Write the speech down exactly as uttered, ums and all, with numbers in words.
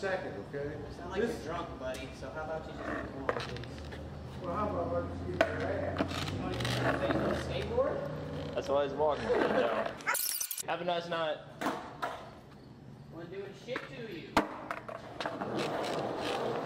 second, okay? You sound like this... you're drunk, buddy. So how about you just get along, please? Well, how about I just get your ass? You want to get your face on a skateboard? That's why he's walking down. Have a nice night. Want to do shit to you?